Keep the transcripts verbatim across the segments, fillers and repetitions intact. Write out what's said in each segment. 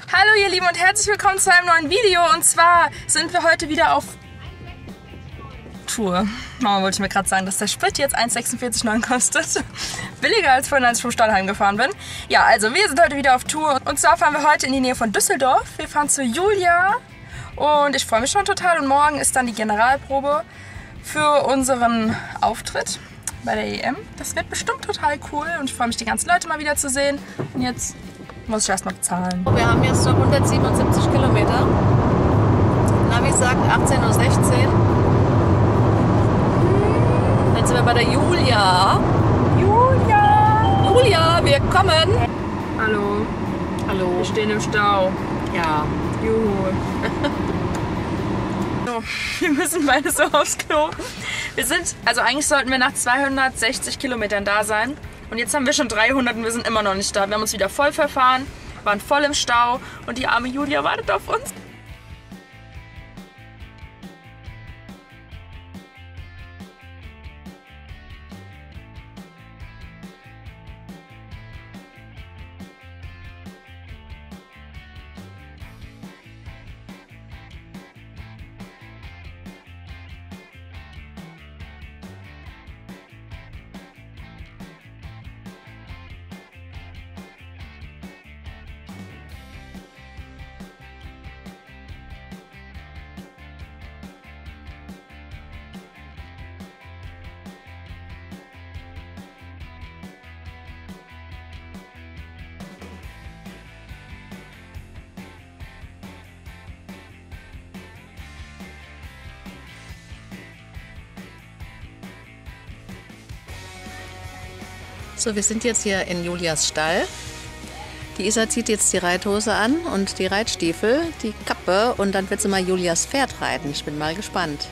Hallo ihr Lieben und herzlich willkommen zu einem neuen Video. Und zwar sind wir heute wieder auf Tour. Mama wollte ich mir gerade sagen, dass der Sprit jetzt eins sechsundvierzig neun kostet. Billiger als vorhin, als ich vom Stall heimgefahren bin. Ja, also wir sind heute wieder auf Tour. Und zwar fahren wir heute in die Nähe von Düsseldorf. Wir fahren zu Julia. Und ich freue mich schon total. Und morgen ist dann die Generalprobe für unseren Auftritt bei der E M. Das wird bestimmt total cool. Und ich freue mich, die ganzen Leute mal wieder zu sehen. Und jetzt muss ich erstmal bezahlen. Wir haben jetzt noch hundertsiebenundsiebzig Kilometer. Navi sagt achtzehn Uhr sechzehn. Dann sind wir bei der Julia. Julia! Julia, wir kommen! Hallo. Hallo. Wir stehen im Stau. Ja. Juhu. So, wir müssen beide so aufs Klo. Wir sind, also eigentlich sollten wir nach zweihundertsechzig Kilometern da sein. Und jetzt haben wir schon dreihundert und wir sind immer noch nicht da. Wir haben uns wieder voll verfahren, waren voll im Stau und die arme Julia wartet auf uns. So, wir sind jetzt hier in Julias Stall. Die Isa zieht jetzt die Reithose an und die Reitstiefel, die Kappe und dann wird sie mal Julias Pferd reiten. Ich bin mal gespannt.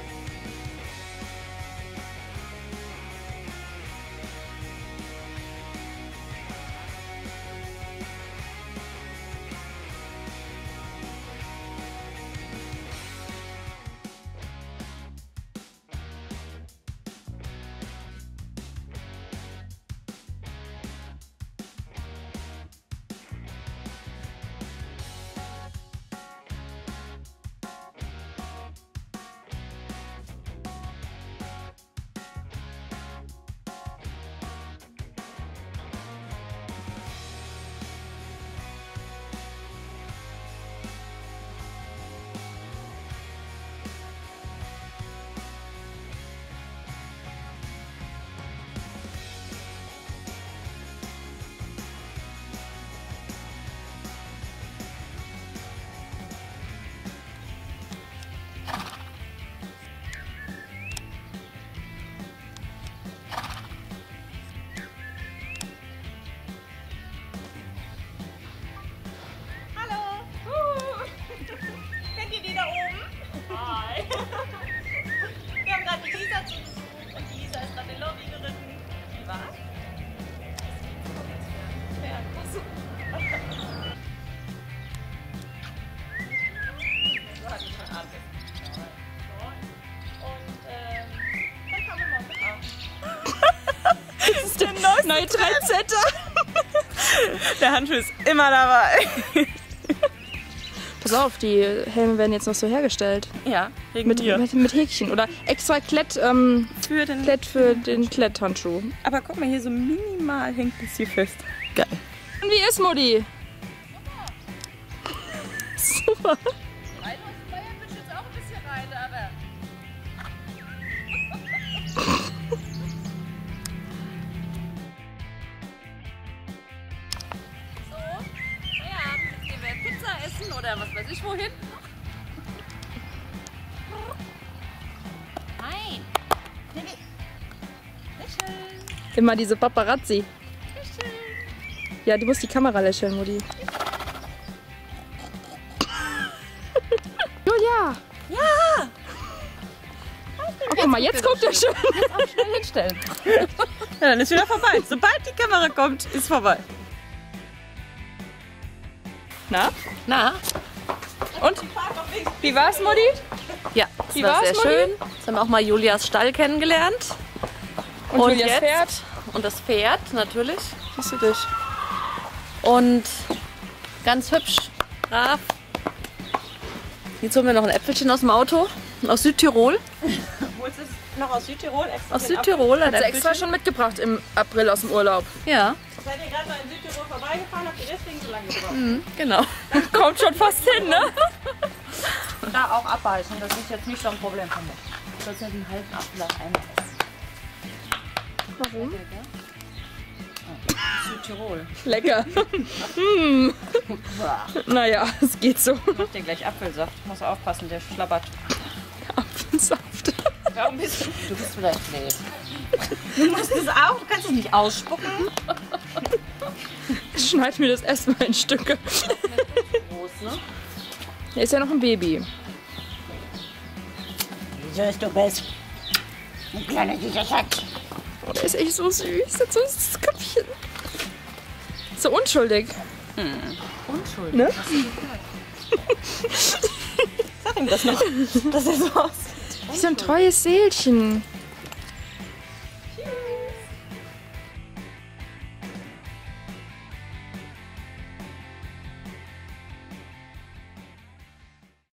Wir haben gerade die Isa zu Besuch und die Isa ist gerade in Lobby geritten. Wie war's? Pferd. Achso. So hatte ich schon Abend. Und ähm, dann fahren wir morgen mit ab. Das ist der neue Trendsetter. Der Handschuh ist immer dabei. Pass auf, die Helme werden jetzt noch so hergestellt. Ja, wegen Mit, dir. mit, mit Häkchen oder extra Klett, ähm, Für den Klett für den Kletthandschuh. Aber guck mal, hier so minimal hängt es hier fest. Geil. Und wie ist Mutti? Super. Rein aus Bayern wird jetzt auch ein bisschen rein, aber... So, Feierabend, jetzt gehen wir Pizza essen oder was weiß ich wohin. Nein. Lächeln. Immer diese Paparazzi. Lächeln. Ja, du musst die Kamera lächeln, Mutti. Julia! Ja. Oh, guck mal, jetzt guckt er schön. Auch schnell hinstellen. Ja, dann ist wieder vorbei. Sobald die Kamera kommt, ist vorbei. Na? Na? Und? Wie war's, Mutti? Ja, das Wie war war's, sehr Mutti? schön. Jetzt haben wir auch mal Julias Stall kennengelernt. Und, Und Julias jetzt? Pferd? Und das Pferd natürlich. Siehst du dich? Und ganz hübsch Brav. Jetzt holen wir noch ein Äpfelchen aus dem Auto. Aus Südtirol. Holst du es noch aus Südtirol? Extra Aus den Südtirol. Ein Hat sie extra Äpfelchen. schon mitgebracht im April aus dem Urlaub. Ja, Apfel? Seid ihr gerade mal in Südtirol vorbeigefahren? Habt ihr deswegen so lange gebraucht? mhm, genau. Kommt schon fast hin, ne? Da auch abbeißen, das ist jetzt nicht so ein Problem für mich. Du sollst ja den halben Apfel auf einmal essen. Warum? Südtirol. Lecker. hm. Naja, es geht so. Ich mach dir gleich Apfelsaft. Muss aufpassen, der schlabbert. Apfelsaft. Warum bist du? Du bist vielleicht blöd. Du musst es auch, du kannst es nicht ausspucken. Schneid mir das erstmal in Stücke. Groß, ne? Er ist ja noch ein Baby. Wieso ist du bist? Ein kleiner süßer Schatz. Oh, der ist echt so süß. Der hat so ein süßes Köpfchen. So unschuldig. Unschuldig. Ne? Sag ihm das noch, dass er so aussieht. Wie so ein treues Seelchen.